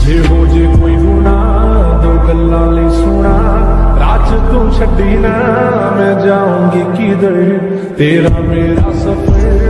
जे हो जे कोई गुना दो गल्लां लई सुना राज तू छड्डी ना मैं जाऊंगी किधर तेरा मेरा सफर